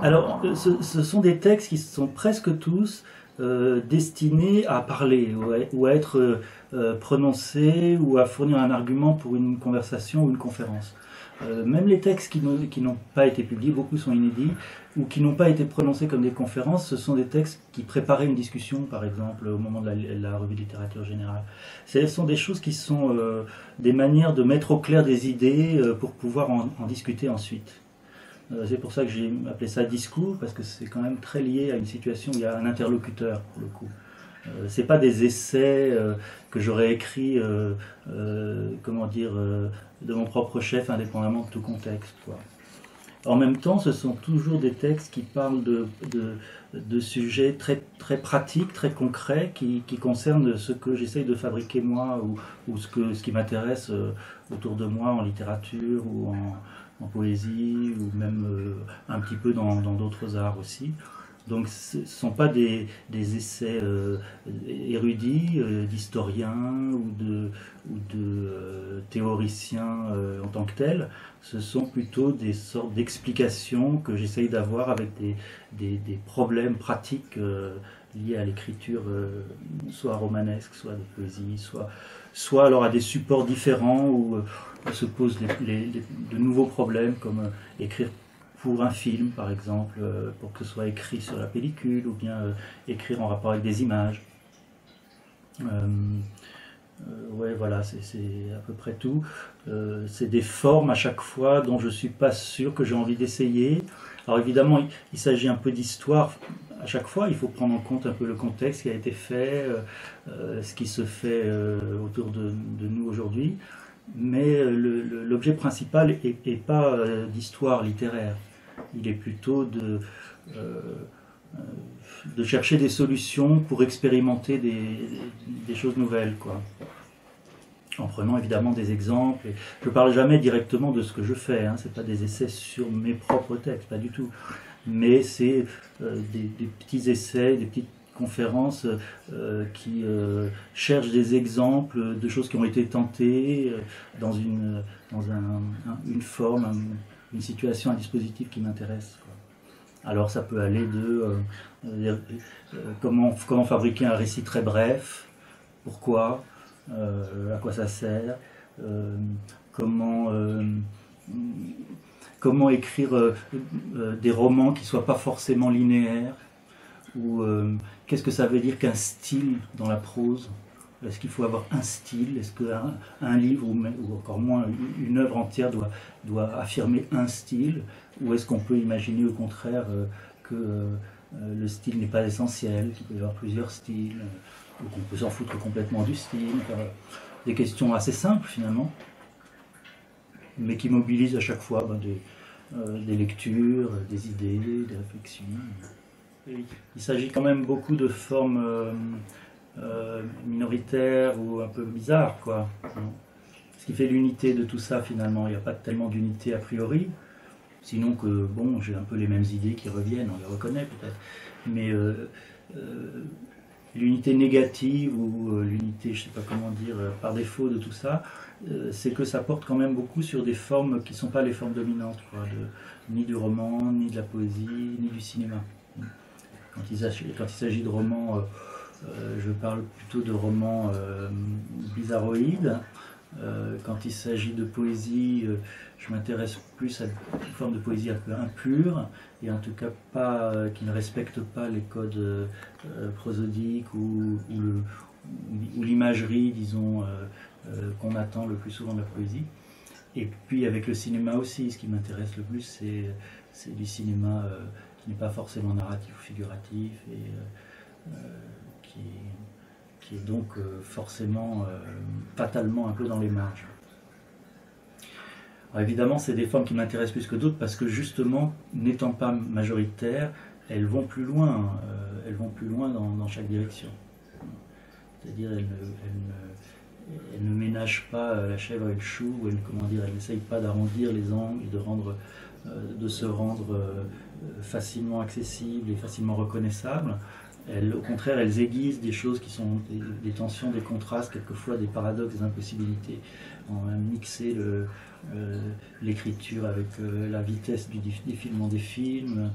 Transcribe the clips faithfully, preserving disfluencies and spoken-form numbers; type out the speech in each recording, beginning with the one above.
Alors, ce, ce sont des textes qui sont presque tous euh, destinés à parler ou à, ou à être euh, prononcés ou à fournir un argument pour une conversation ou une conférence. Euh, même les textes qui n'ont, qui n'ont pas été publiés, beaucoup sont inédits, ou qui n'ont pas été prononcés comme des conférences, ce sont des textes qui préparaient une discussion, par exemple, au moment de la, la revue de littérature générale. Ce sont des choses qui sont euh, des manières de mettre au clair des idées euh, pour pouvoir en, en discuter ensuite. C'est pour ça que j'ai appelé ça discours, parce que c'est quand même très lié à une situation où il y a un interlocuteur, pour le coup. Euh, c'est pas des essais euh, que j'aurais écrits, euh, euh, comment dire, euh, de mon propre chef, indépendamment de tout contexte, quoi. En même temps, ce sont toujours des textes qui parlent de, de, de sujets très, très pratiques, très concrets, qui, qui concernent ce que j'essaye de fabriquer moi, ou, ou ce, que, ce qui m'intéresse euh, autour de moi en littérature, ou en en poésie, ou même euh, un petit peu dans, dans d'autres arts aussi. Donc ce ne sont pas des, des essais euh, érudits, euh, d'historiens ou de, ou de euh, théoriciens euh, en tant que tels. Ce sont plutôt des sortes d'explications que j'essaye d'avoir avec des, des, des problèmes pratiques euh, liés à l'écriture, euh, soit romanesque, soit de poésie, soit, soit alors à des supports différents où euh, se posent les, les, les, de nouveaux problèmes comme euh, écrire pour un film, par exemple, euh, pour que ce soit écrit sur la pellicule, ou bien euh, écrire en rapport avec des images. Euh, euh, ouais, voilà, c'est à peu près tout. Euh, c'est des formes à chaque fois dont je ne suis pas sûr que j'ai envie d'essayer. Alors évidemment, il, il s'agit un peu d'histoire. À chaque fois, il faut prendre en compte un peu le contexte qui a été fait, euh, euh, ce qui se fait euh, autour de, de nous aujourd'hui. Mais l'objet principal n'est pas euh, d'histoire littéraire. Il est plutôt de, euh, de chercher des solutions pour expérimenter des, des choses nouvelles, quoi. En prenant évidemment des exemples. Et je ne parle jamais directement de ce que je fais, hein. Ce n'est pas des essais sur mes propres textes, pas du tout. Mais c'est euh, des, des petits essais, des petites conférences euh, qui euh, cherchent des exemples de choses qui ont été tentées euh, dans, une, dans un, un, une forme, un, une situation, un dispositif qui m'intéresse. Alors ça peut aller de euh, euh, comment, comment fabriquer un récit très bref, pourquoi, euh, à quoi ça sert, euh, comment, euh, comment écrire euh, euh, des romans qui ne soient pas forcément linéaires, ou euh, qu'est-ce que ça veut dire qu'un style dans la prose. Est-ce qu'il faut avoir un style? Est-ce qu'un un livre, ou, ou encore moins une œuvre entière, doit, doit affirmer un style? Ou est-ce qu'on peut imaginer au contraire euh, que euh, le style n'est pas essentiel, qu'il peut y avoir plusieurs styles, euh, ou qu'on peut s'en foutre complètement du style? Enfin, des questions assez simples finalement, mais qui mobilisent à chaque fois ben, des, euh, des lectures, des idées, des réflexions. Et il s'agit quand même beaucoup de formes euh, euh, minoritaires ou un peu bizarres, quoi. Ce qui fait l'unité de tout ça finalement. Il n'y a pas tellement d'unité a priori, sinon que bon, j'ai un peu les mêmes idées qui reviennent, on les reconnaît peut-être. Mais euh, euh, l'unité négative ou euh, l'unité, je ne sais pas comment dire, euh, par défaut de tout ça, euh, c'est que ça porte quand même beaucoup sur des formes qui ne sont pas les formes dominantes, quoi, de, ni du roman, ni de la poésie, ni du cinéma. Quand il s'agit de romans, euh, euh, je parle plutôt de romans euh, bizarroïdes. Euh, quand il s'agit de poésie, euh, je m'intéresse plus à une forme de poésie un peu impure, et en tout cas pas, euh, qui ne respecte pas les codes euh, prosodiques ou, ou l'imagerie, disons, euh, euh, qu'on attend le plus souvent de la poésie. Et puis avec le cinéma aussi, ce qui m'intéresse le plus, c'est du cinéma euh, qui n'est pas forcément narratif ou figuratif, et euh, euh, qui, qui est donc euh, forcément, euh, fatalement un peu dans les marges. Alors évidemment, c'est des formes qui m'intéressent plus que d'autres, parce que justement, n'étant pas majoritaires, elles vont plus loin, euh, elles vont plus loin dans, dans chaque direction. C'est-à-dire, elles, elles, elles ne ménagent pas la chèvre et le chou, ou elles, comment dire, elles n'essayent pas d'arrondir les angles, de, rendre, euh, de se rendre euh, facilement accessibles et facilement reconnaissables. Elles, au contraire, elles aiguisent des choses qui sont des, des tensions, des contrastes, quelquefois des paradoxes, des impossibilités. On a mixé l'écriture euh, avec euh, la vitesse du défilement des films,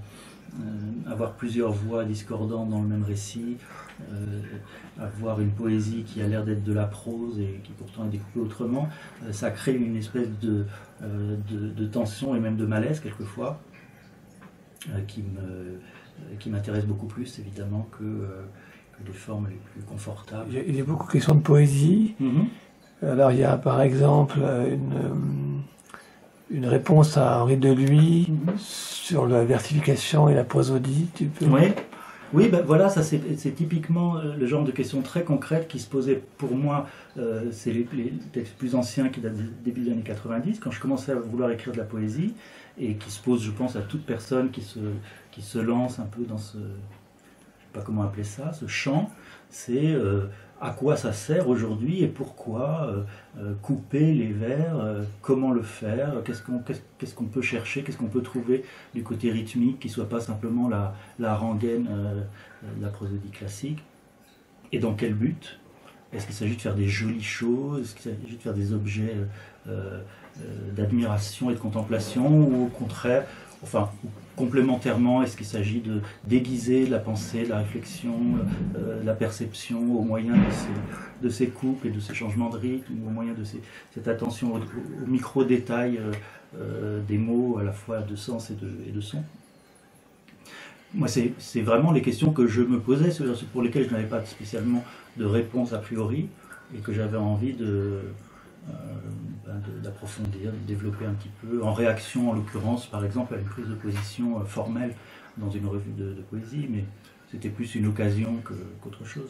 euh, avoir plusieurs voix discordantes dans le même récit, euh, avoir une poésie qui a l'air d'être de la prose et qui pourtant est découpée autrement, euh, ça crée une espèce de, euh, de, de tension et même de malaise quelquefois, euh, qui me, qui m'intéresse beaucoup plus évidemment que, euh, que les formes les plus confortables. Il y a beaucoup de questions de poésie. Mm-hmm. Alors il y a par exemple une, une réponse à Henri Deluy mm-hmm. sur la versification et la prosodie. Tu peux... Oui, oui ben voilà, ça c'est, c'est typiquement le genre de questions très concrètes qui se posaient pour moi. Euh, c'est les, les textes plus anciens qui datent du début des années quatre-vingt-dix, quand je commençais à vouloir écrire de la poésie, et qui se posent, je pense, à toute personne qui se, qui se lance un peu dans ce, je ne sais pas comment appeler ça, ce champ. C'est euh, à quoi ça sert aujourd'hui et pourquoi euh, euh, couper les vers, euh, comment le faire, qu'est-ce qu'on, qu'est-ce, qu'est-ce qu'on peut chercher, qu'est-ce qu'on peut trouver du côté rythmique qui ne soit pas simplement la, la rengaine euh, de la prosodie classique, et dans quel but? Est-ce qu'il s'agit de faire des jolies choses? Est-ce qu'il s'agit de faire des objets euh, euh, d'admiration et de contemplation? Ou au contraire, enfin, complémentairement, est-ce qu'il s'agit de déguiser la pensée, la réflexion, euh, la perception au moyen de ces, de ces couples et de ces changements de rythme, au moyen de ces, cette attention aux, aux micro-détails euh, euh, des mots, à la fois de sens et de, et de son? Moi, c'est, c'est vraiment les questions que je me posais, pour lesquelles je n'avais pas spécialement de réponse a priori, et que j'avais envie de, euh, ben de, d'approfondir, de développer un petit peu, en réaction en l'occurrence, par exemple, à une prise de position formelle dans une revue de, de poésie, mais c'était plus une occasion que, qu'autre chose.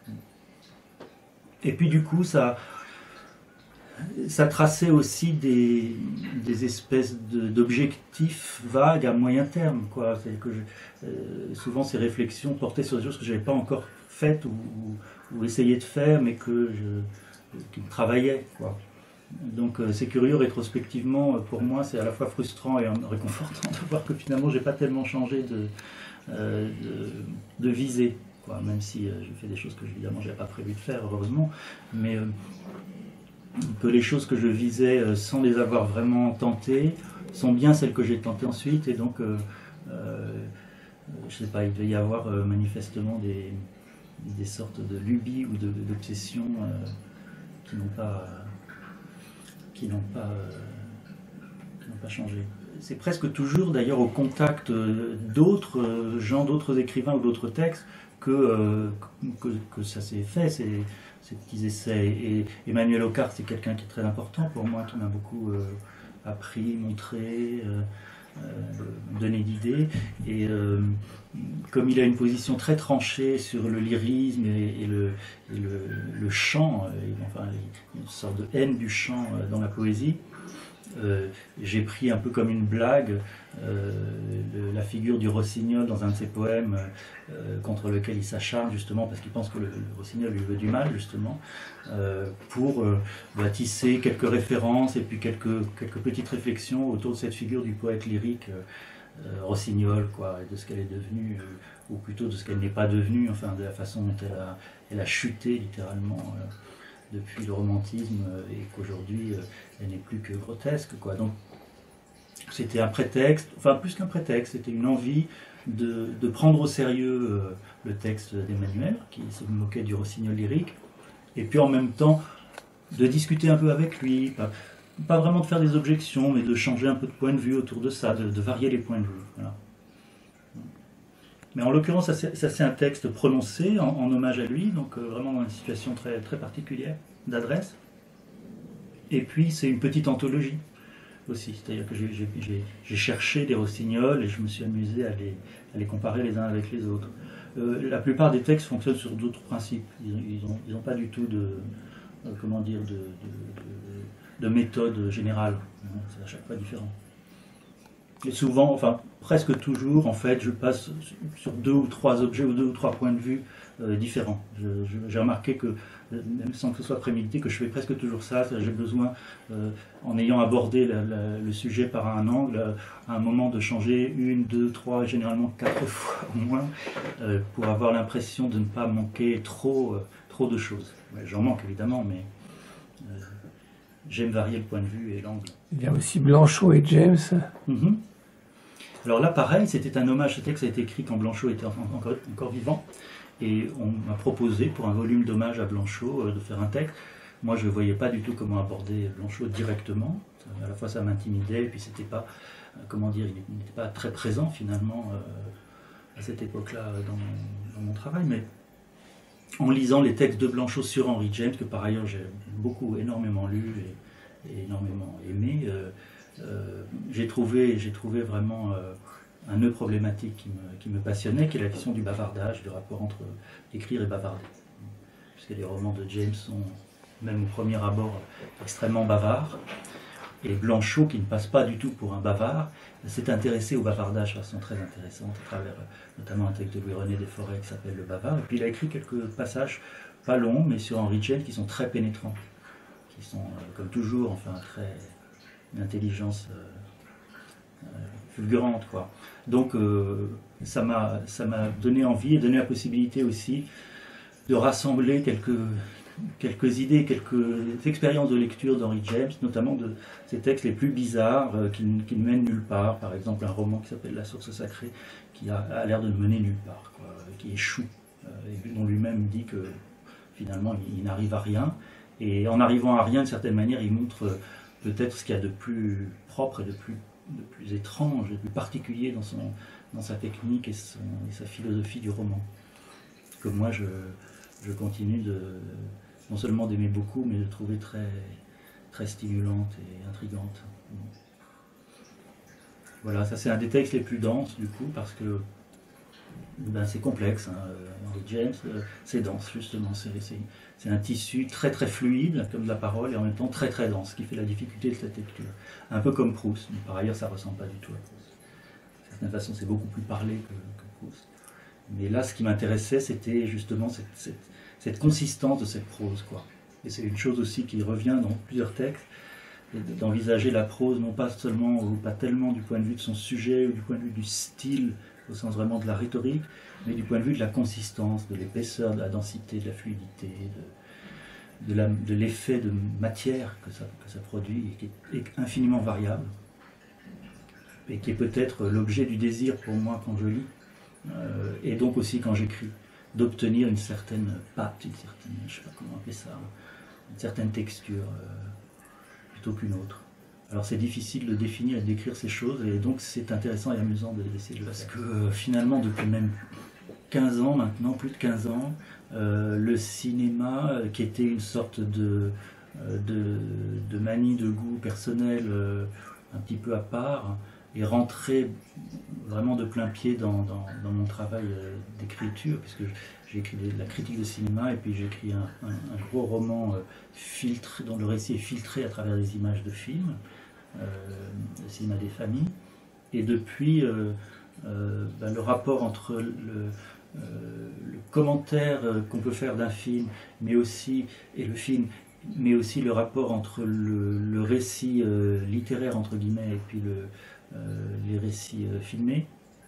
Et puis du coup, ça... ça traçait aussi des, des espèces de, d'objectifs vagues à moyen terme, quoi. C'est que je, euh, souvent ces réflexions portaient sur des choses que je n'avais pas encore faites ou, ou, ou essayé de faire, mais que je, qui me travaillaient, quoi. Donc euh, c'est curieux rétrospectivement, pour moi c'est à la fois frustrant et réconfortant de voir que finalement j'ai pas tellement changé de, euh, de, de visée, quoi. Même si euh, j'ai fait des choses que évidemment j'avais pas prévu de faire, heureusement, mais euh, que les choses que je visais sans les avoir vraiment tentées sont bien celles que j'ai tentées ensuite, et donc euh, euh, je sais pas, il devait y avoir euh, manifestement des, des sortes de lubies ou de, d'obsessions euh, qui n'ont pas qui n'ont pas euh, qui n'ont pas changé. C'est presque toujours d'ailleurs au contact d'autres gens, d'autres écrivains ou d'autres textes que, euh, que, que ça s'est fait, ces, ces petits essais. Et Emmanuel Hockart, c'est quelqu'un qui est très important pour moi, qui m'a beaucoup euh, appris, montré, euh, euh, donné d'idées. Et euh, comme il a une position très tranchée sur le lyrisme et, et, le, et le, le chant, et, enfin une sorte de haine du chant dans la poésie, Euh, j'ai pris un peu comme une blague euh, le, la figure du rossignol dans un de ses poèmes euh, contre lequel il s'acharne justement parce qu'il pense que le, le rossignol lui veut du mal justement euh, pour euh, bah, tisser quelques références et puis quelques, quelques petites réflexions autour de cette figure du poète lyrique euh, rossignol, quoi, et de ce qu'elle est devenue euh, ou plutôt de ce qu'elle n'est pas devenue, enfin de la façon dont elle a, elle a chuté littéralement euh, depuis le romantisme et qu'aujourd'hui elle n'est plus que grotesque, quoi. Donc c'était un prétexte, enfin plus qu'un prétexte, c'était une envie de, de prendre au sérieux euh, le texte d'Emmanuel qui se moquait du rossignol lyrique, et puis en même temps de discuter un peu avec lui, pas, pas vraiment de faire des objections, mais de changer un peu de point de vue autour de ça, de, de varier les points de vue, voilà. Mais en l'occurrence, ça c'est, ça c'est un texte prononcé en, en hommage à lui, donc euh, vraiment dans une situation très, très particulière d'adresse. Et puis c'est une petite anthologie aussi, c'est-à-dire que j'ai, j'ai, j'ai, j'ai cherché des rossignols et je me suis amusé à les, à les comparer les uns avec les autres. Euh, la plupart des textes fonctionnent sur d'autres principes, ils n'ont ils ont, ils ont pas du tout de, euh, comment dire, de, de, de, de méthode générale, c'est à chaque fois différent. Et souvent, enfin presque toujours, en fait, je passe sur deux ou trois objets ou deux ou trois points de vue euh, différents. Je, je, j'ai remarqué que, même sans que ce soit prémédité, que je fais presque toujours ça. J'ai besoin, euh, en ayant abordé la, la, le sujet par un angle, à un moment de changer une, deux, trois, généralement quatre fois au moins, euh, pour avoir l'impression de ne pas manquer trop, euh, trop de choses. Ouais, j'en manque évidemment, mais euh, j'aime varier le point de vue et l'angle. Il y a aussi Blanchot et James. Mm-hmm. Alors là, pareil, c'était un hommage, ce texte a été écrit quand Blanchot était encore, encore vivant, et on m'a proposé, pour un volume d'hommage à Blanchot, euh, de faire un texte. Moi, je ne voyais pas du tout comment aborder Blanchot directement. À la fois, ça m'intimidait, et puis c'était pas, euh, comment dire, il n'était pas très présent, finalement, euh, à cette époque-là, dans, mon- dans mon travail, mais en lisant les textes de Blanchot sur Henry James, que par ailleurs j'ai beaucoup, énormément lu et, et énormément aimé, euh, euh, j'ai trouvé, j'ai trouvé vraiment euh, un nœud problématique qui me, qui me passionnait, qui est la question du bavardage, du rapport entre écrire et bavarder. Puisque les romans de James sont, même au premier abord, extrêmement bavards. Et Blanchot, qui ne passe pas du tout pour un bavard, s'est intéressé au bavardage de façon très intéressante, à travers notamment un texte de Louis-René Desforêts qui s'appelle Le Bavard. Et puis il a écrit quelques passages, pas longs, mais sur Henry James, qui sont très pénétrants, qui sont, euh, comme toujours, enfin, très une intelligence euh, euh, fulgurante, quoi. Donc euh, ça m'a ça m'a donné envie et donné la possibilité aussi de rassembler quelques quelques idées, quelques expériences de lecture d'Henry James, notamment de ses textes les plus bizarres, euh, qui, qui ne mènent nulle part. Par exemple, un roman qui s'appelle La Source Sacrée, qui a, a l'air de ne mener nulle part, quoi, qui échoue, euh, et dont lui-même dit que finalement il, il n'arrive à rien. Et en arrivant à rien, de certaine manière, il montre euh, peut-être ce qu'il y a de plus propre et de plus, de plus étrange, de plus particulier dans, son, dans sa technique et, son, et sa philosophie du roman. Que moi, je, je continue de... non seulement d'aimer beaucoup, mais de trouver très, très stimulante et intrigante. Voilà, ça c'est un des textes les plus denses, du coup, parce que ben, c'est complexe. Hein. Henry James, c'est dense, justement. C'est un tissu très très fluide, comme de la parole, et en même temps très très dense, ce qui fait la difficulté de cette lecture. Un peu comme Proust, mais par ailleurs, ça ne ressemble pas du tout à Proust. De certaine façon, c'est beaucoup plus parlé que, que Proust. Mais là, ce qui m'intéressait, c'était justement cette, cette cette consistance de cette prose, quoi. Et c'est une chose aussi qui revient dans plusieurs textes, d'envisager la prose non pas seulement ou pas tellement du point de vue de son sujet ou du point de vue du style au sens vraiment de la rhétorique, mais du point de vue de la consistance, de l'épaisseur, de la densité, de la fluidité, de, de l'effet de, de matière que ça, que ça produit et qui est, est infiniment variable et qui est peut-être l'objet du désir pour moi quand je lis euh, et donc aussi quand j'écris, d'obtenir une certaine patte, une certaine, je ne sais pas comment appeler ça, une certaine texture euh, plutôt qu'une autre. Alors c'est difficile de définir et de décrire ces choses, et donc c'est intéressant et amusant d'essayer de le faire. Parce que euh, finalement, depuis même quinze ans maintenant, plus de quinze ans, euh, le cinéma, euh, qui était une sorte de, euh, de, de manie de goût personnel euh, un petit peu à part, est rentré vraiment de plein pied dans, dans, dans mon travail euh, d'écriture, puisque j'ai écrit de la critique de cinéma, et puis j'ai écrit un, un, un gros roman euh, filtré, dont le récit est filtré à travers des images de films, euh, le cinéma des familles. Et depuis, euh, euh, ben, le rapport entre le, euh, le commentaire qu'on peut faire d'un film, mais aussi, et le film, mais aussi le rapport entre le, le récit euh, littéraire, entre guillemets, et puis le, euh, les récits euh, filmés,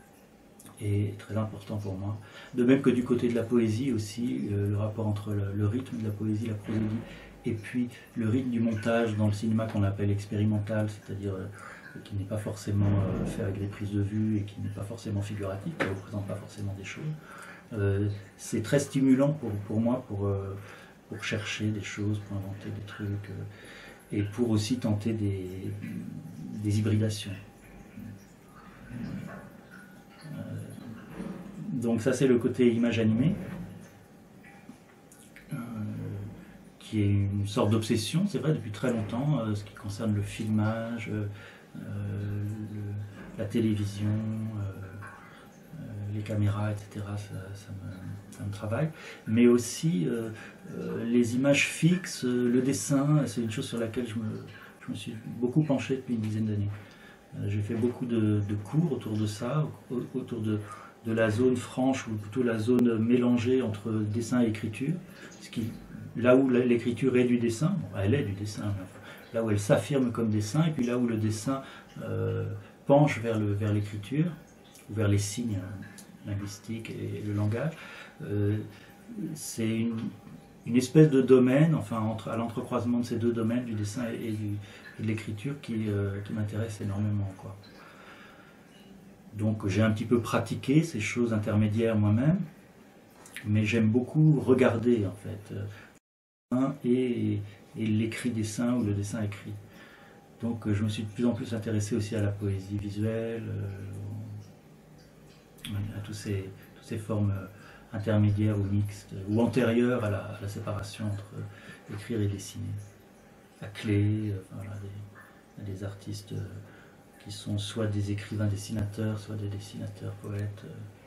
est très important pour moi. De même que du côté de la poésie aussi, euh, le rapport entre le, le rythme de la poésie, la prosodie, et puis le rythme du montage dans le cinéma qu'on appelle expérimental, c'est-à-dire euh, qui n'est pas forcément euh, fait avec des prises de vue et qui n'est pas forcément figuratif, qui ne représente pas forcément des choses. Euh, c'est très stimulant pour, pour moi pour, euh, pour chercher des choses, pour inventer des trucs, euh, et pour aussi tenter des, des hybridations. Euh, donc ça c'est le côté image animée, euh, qui est une sorte d'obsession, c'est vrai, depuis très longtemps, euh, ce qui concerne le filmage, euh, le, la télévision, euh, euh, les caméras, et cetera, ça, ça, me, ça me travaille. Mais aussi euh, euh, les images fixes, le dessin, c'est une chose sur laquelle je me, je me suis beaucoup penché depuis une dizaine d'années. Euh, j'ai fait beaucoup de, de cours autour de ça, autour de, de la zone franche, ou plutôt la zone mélangée entre dessin et écriture, ce qui, là où l'écriture est du dessin, bon, elle est du dessin, là où elle s'affirme comme dessin, et puis là où le dessin euh, penche vers le, vers l'écriture, ou vers les signes linguistiques et le langage, euh, c'est une, une espèce de domaine, enfin entre, à l'entrecroisement de ces deux domaines, du dessin et, du, et de l'écriture, qui, euh, qui m'intéresse énormément, quoi. Donc j'ai un petit peu pratiqué ces choses intermédiaires moi-même, mais j'aime beaucoup regarder en fait, euh, et, et l'écrit dessin ou le dessin écrit. Donc je me suis de plus en plus intéressé aussi à la poésie visuelle, euh, à tous ces, toutes ces formes intermédiaires ou mixtes, ou antérieures à la, à la séparation entre écrire et dessiner. À Klee, enfin, voilà, des, des artistes qui sont soit des écrivains dessinateurs, soit des dessinateurs poètes.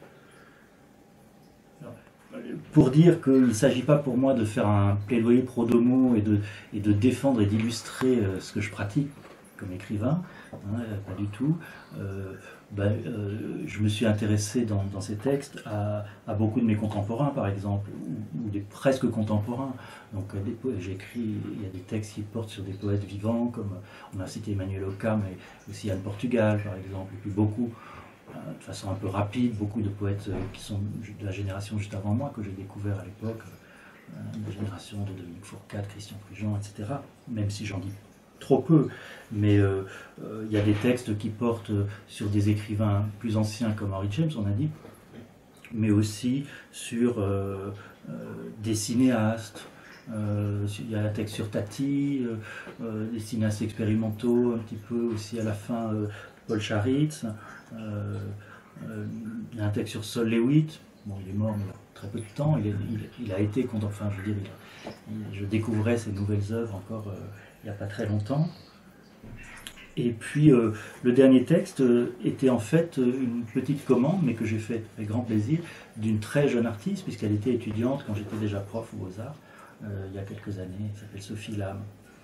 Alors, pour dire qu'il ne s'agit pas pour moi de faire un plaidoyer pro domo et de, et de défendre et d'illustrer ce que je pratique comme écrivain, hein, pas du tout. Euh, ben, euh, je me suis intéressé dans, dans ces textes à, à beaucoup de mes contemporains, par exemple, ou, ou des presque contemporains. Donc j'écris, il y a des textes qui portent sur des poètes vivants, comme on a cité Emmanuel Oka, mais aussi Anne Portugal, par exemple, et puis beaucoup, euh, de façon un peu rapide, beaucoup de poètes euh, qui sont de la génération juste avant moi, que j'ai découvert à l'époque, euh, la génération de Dominique Fourcade, Christian Prigent, et cetera, même si j'en dis trop peu, mais il euh, euh, y a des textes qui portent sur des écrivains plus anciens comme Henry James, on a dit, mais aussi sur euh, euh, des cinéastes. Il euh, y a un texte sur Tati, euh, euh, des cinéastes expérimentaux, un petit peu aussi à la fin euh, Paul Charitz. Il euh, euh, y a un texte sur Sol Lewitt. Bon, il est mort, mais il a très peu de temps. Il, est, il, il a été, enfin, je veux dire, il, je découvrais ses nouvelles œuvres encore euh, il n'y a pas très longtemps. Et puis, euh, le dernier texte euh, était en fait euh, une petite commande, mais que j'ai faite avec grand plaisir, d'une très jeune artiste, puisqu'elle était étudiante quand j'étais déjà prof aux Beaux-Arts, euh, il y a quelques années. Elle s'appelle Sophie Lam.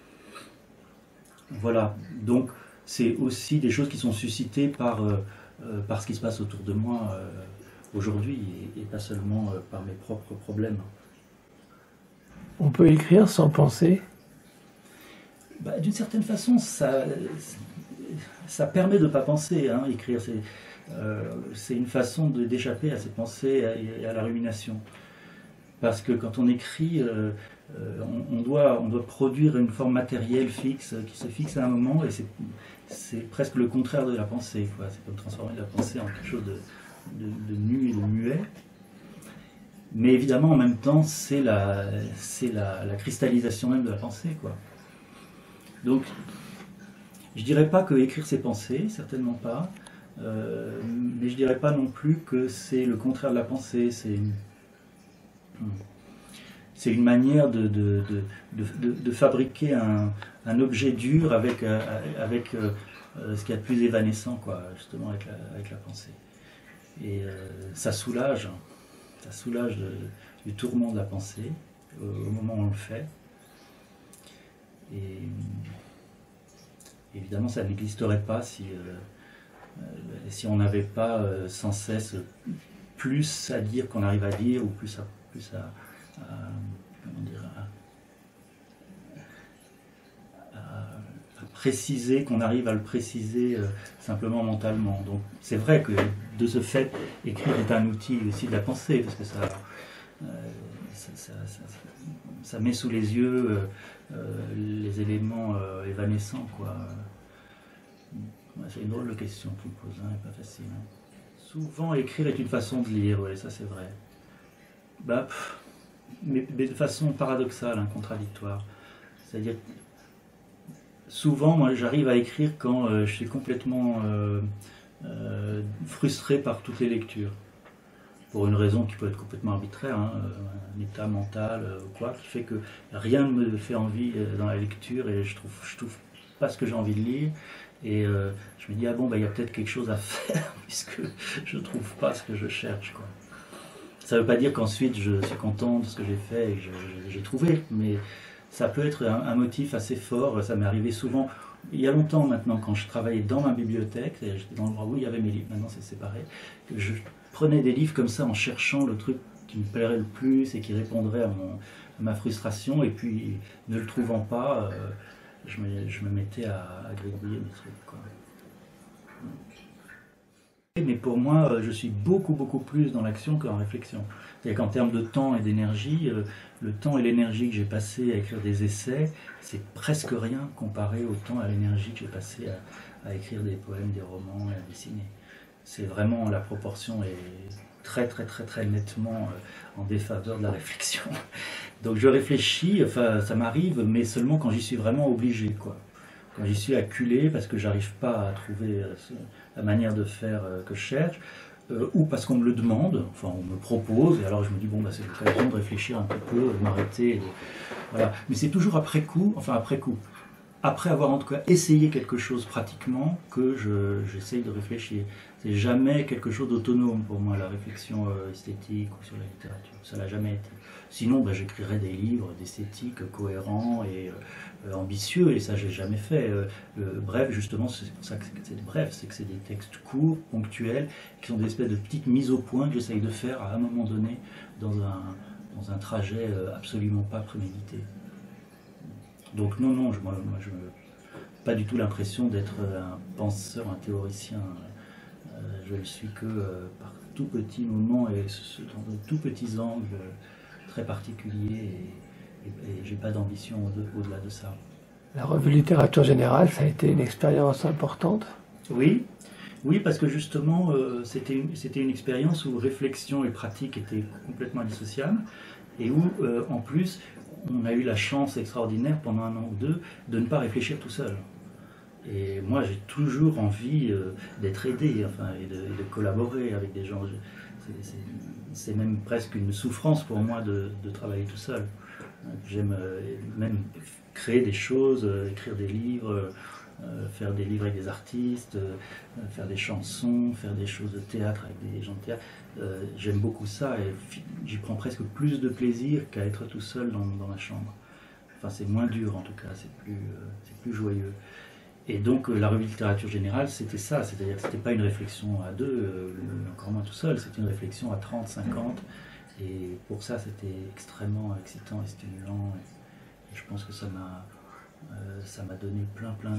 Voilà, donc c'est aussi des choses qui sont suscitées par, euh, euh, par ce qui se passe autour de moi euh, aujourd'hui, et, et pas seulement euh, par mes propres problèmes. On peut écrire sans penser ? Bah, d'une certaine façon, ça, ça permet de ne pas penser. Hein, écrire, c'est euh, c'est une façon d'échapper à ses pensées et à, à la rumination. Parce que quand on écrit, euh, on, on, doit, on doit produire une forme matérielle fixe, qui se fixe à un moment, et c'est presque le contraire de la pensée. C'est comme transformer la pensée en quelque chose de, de, de nu et de muet. Mais évidemment, en même temps, c'est la, la, la cristallisation même de la pensée, quoi. Donc, je ne dirais pas que écrire ses pensées, certainement pas, euh, mais je ne dirais pas non plus que c'est le contraire de la pensée, c'est une, c'est une manière de, de, de, de, de fabriquer un, un objet dur avec, euh, avec euh, ce qu'il y a de plus évanescent, quoi, justement avec la, avec la pensée. Et euh, ça soulage, ça soulage de, du tourment de la pensée euh, au moment où on le fait. Et évidemment, ça n'existerait pas si, euh, si on n'avait pas euh, sans cesse plus à dire qu'on arrive à dire, ou plus à, plus à, à, comment dire, à, à préciser, qu'on arrive à le préciser euh, simplement mentalement. Donc c'est vrai que de ce fait, écrire est un outil aussi de la pensée, parce que ça, euh, ça, ça, ça, ça met sous les yeux euh, Euh, les éléments euh, évanescents, quoi. Ouais, c'est une drôle de question que tu me poses, hein, pas facile. Hein. Souvent, écrire est une façon de lire, ouais, ça c'est vrai. Bah, pff, mais, mais de façon paradoxale, hein, contradictoire. C'est-à-dire, souvent, moi, j'arrive à écrire quand euh, je suis complètement euh, euh, frustré par toutes les lectures. Pour une raison qui peut être complètement arbitraire, hein, un état mental ou quoi, qui fait que rien ne me fait envie dans la lecture et je trouve, je trouve pas ce que j'ai envie de lire. Et euh, je me dis, ah bon, bah, il y a peut-être quelque chose à faire puisque je ne trouve pas ce que je cherche, quoi. Ça ne veut pas dire qu'ensuite je suis content de ce que j'ai fait et que j'ai trouvé, mais ça peut être un, un motif assez fort. Ça m'est arrivé souvent, il y a longtemps maintenant, quand je travaillais dans ma bibliothèque, j'étais dans l'endroit où il y avait mes livres, maintenant c'est séparé, que je prenais des livres comme ça en cherchant le truc qui me plairait le plus et qui répondrait à, mon, à ma frustration, et puis ne le trouvant pas, euh, je, me, je me mettais à, à gribouiller mes trucs, quoi. Mais pour moi, je suis beaucoup beaucoup plus dans l'action qu'en réflexion. C'est-à-dire qu'en termes de temps et d'énergie, le temps et l'énergie que j'ai passé à écrire des essais, c'est presque rien comparé au temps et à l'énergie que j'ai passé à, à écrire des poèmes, des romans et à dessiner. c'est vraiment, la proportion est très très très très nettement en défaveur de la réflexion. Donc je réfléchis, enfin ça m'arrive, mais seulement quand j'y suis vraiment obligé, quoi. Quand j'y suis acculé parce que j'arrive pas à trouver la manière de faire que je cherche, euh, ou parce qu'on me le demande, enfin on me propose, et alors je me dis bon bah c'est l'occasion de réfléchir un petit peu, de m'arrêter, voilà. Mais c'est toujours après coup, enfin après coup, après avoir en tout cas essayé quelque chose pratiquement, que je, j'essaye de réfléchir. C'est jamais quelque chose d'autonome pour moi, la réflexion euh, esthétique ou sur la littérature. Ça l'a jamais été. Sinon, ben, j'écrirais des livres d'esthétique cohérents et euh, ambitieux, et ça, j'ai jamais fait. Euh, euh, bref, justement, c'est pour ça que c'est bref, c'est que c'est des textes courts, ponctuels, qui sont des espèces de petites mises au point que j'essaye de faire à un moment donné dans un, dans un trajet euh, absolument pas prémédité. Donc non, non, je, moi, moi je pas du tout l'impression d'être un penseur, un théoricien. Euh, je ne suis que euh, par tout petits moments et dans de tout petits angles très particuliers, et, et, et j'ai pas d'ambition au- au-delà de ça. La revue Littérature Générale, ça a été une expérience importante. Oui, oui, parce que justement, euh, c'était une, c'était une expérience où réflexion et pratique étaient complètement indissociables, et où, euh, en plus, on a eu la chance extraordinaire pendant un an ou deux de ne pas réfléchir tout seul. Et moi, j'ai toujours envie euh, d'être aidé, enfin, et de, et de collaborer avec des gens. C'est, c'est, c'est même presque une souffrance pour moi de, de travailler tout seul. J'aime euh, même créer des choses, euh, écrire des livres, euh, faire des livres avec des artistes, euh, faire des chansons, faire des choses de théâtre avec des gens de théâtre. Euh, j'aime beaucoup ça, et j'y prends presque plus de plaisir qu'à être tout seul dans, dans ma chambre. Enfin, c'est moins dur en tout cas, c'est plus, euh, c'est plus joyeux. Et donc euh, la revue de littérature générale, c'était ça, c'est-à-dire que c'était pas une réflexion à deux, euh, encore moins tout seul, c'était une réflexion à trente, cinquante, et pour ça c'était extrêmement excitant et stimulant, et, et je pense que ça m'a euh, ça m'a donné plein plein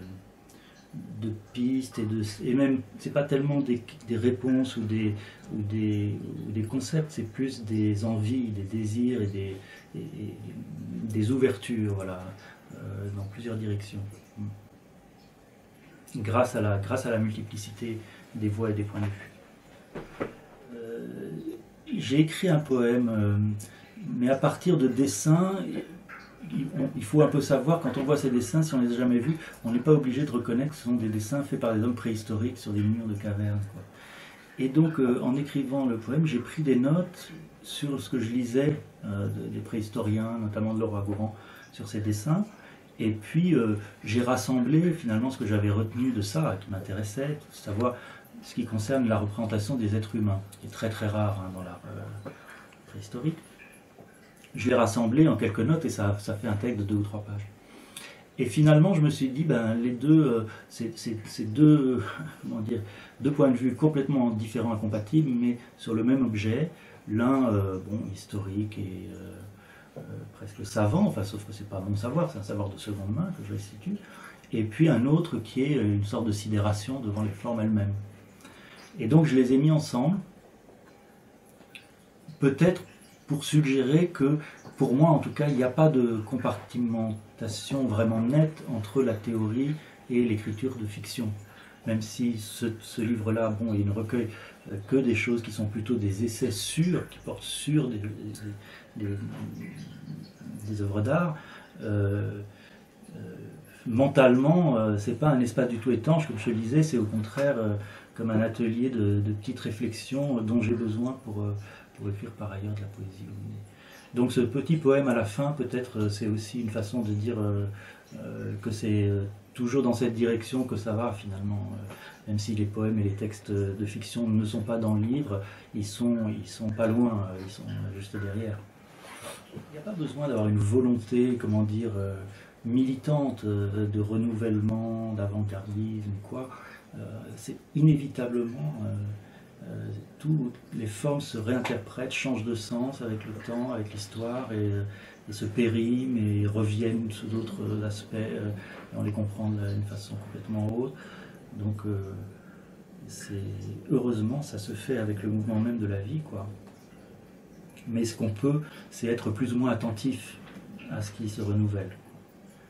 de, de pistes, et, de, et même, c'est pas tellement des, des réponses ou des, ou, des, ou des concepts, c'est plus des envies, des désirs et des, et, et des ouvertures, voilà, euh, dans plusieurs directions. Grâce à, la, grâce à la multiplicité des voix et des points de vue. Euh, j'ai écrit un poème, euh, mais à partir de dessins, il, on, il faut un peu savoir, quand on voit ces dessins, si on ne les a jamais vus, on n'est pas obligé de reconnaître que ce sont des dessins faits par des hommes préhistoriques sur des murs de cavernes, quoi. Et donc, euh, en écrivant le poème, j'ai pris des notes sur ce que je lisais euh, des préhistoriens, notamment de Laura Gourand, sur ces dessins. Et puis, euh, j'ai rassemblé finalement ce que j'avais retenu de ça, qui m'intéressait, savoir ce qui concerne la représentation des êtres humains, qui est très très rare hein, dans l'art euh, préhistorique. Je l'ai rassemblé en quelques notes et ça, ça fait un texte de deux ou trois pages. Et finalement, je me suis dit, ben, les deux, euh, c'est, c'est, c'est deux, euh, comment dire, deux points de vue complètement différents, incompatibles, mais sur le même objet. L'un, euh, bon, historique et euh, Euh, presque savant, enfin, sauf que c'est pas mon savoir, c'est un savoir de seconde main que je restitue, et puis un autre qui est une sorte de sidération devant les formes elles-mêmes. Et donc je les ai mis ensemble, peut-être pour suggérer que, pour moi en tout cas, il n'y a pas de compartimentation vraiment nette entre la théorie et l'écriture de fiction. Même si ce, ce livre-là, bon, il ne recueille que des choses qui sont plutôt des essais sûrs, qui portent sur des, des, des, des œuvres d'art, euh, euh, mentalement, euh, c'est pas un espace du tout étanche, comme je le disais, c'est au contraire euh, comme un atelier de, de petites réflexions dont j'ai besoin pour, euh, pour écrire par ailleurs de la poésie. Donc ce petit poème à la fin, peut-être, c'est aussi une façon de dire euh, euh, que c'est euh, toujours dans cette direction que ça va finalement. Euh, même si les poèmes et les textes de fiction ne sont pas dans le livre, ils sont, ils sont pas loin, ils sont juste derrière. Il n'y a pas besoin d'avoir une volonté, comment dire, euh, militante euh, de renouvellement, d'avant-gardisme, quoi. Euh, c'est inévitablement, euh, euh, toutes les formes se réinterprètent, changent de sens avec le temps, avec l'histoire, et, et se périment et reviennent sous d'autres aspects, euh, et on les comprend d'une façon complètement autre. Donc, euh, c'est, heureusement, ça se fait avec le mouvement même de la vie, quoi. Mais ce qu'on peut, c'est être plus ou moins attentif à ce qui se renouvelle.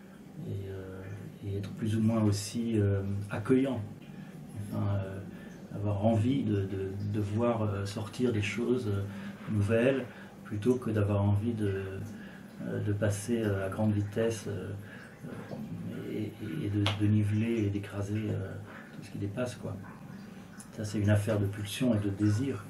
Et, euh, et être plus ou moins aussi euh, accueillant. Enfin, euh, avoir envie de, de, de voir sortir des choses nouvelles, plutôt que d'avoir envie de, de passer à grande vitesse et, et de, de niveler et d'écraser tout ce qui dépasse, quoi. Ça, c'est une affaire de pulsion et de désir.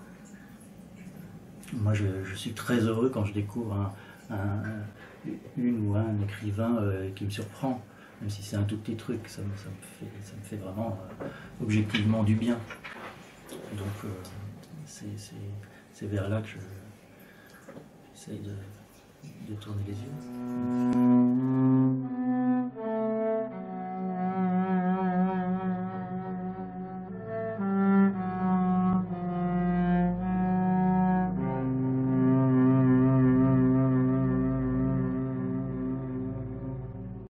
Moi, je, je suis très heureux quand je découvre un, un, une ou un écrivain euh, qui me surprend, même si c'est un tout petit truc, ça, me, ça, me, fait, ça me fait vraiment euh, objectivement du bien. Donc, euh, c'est vers là que j'essaye de, de tourner les yeux.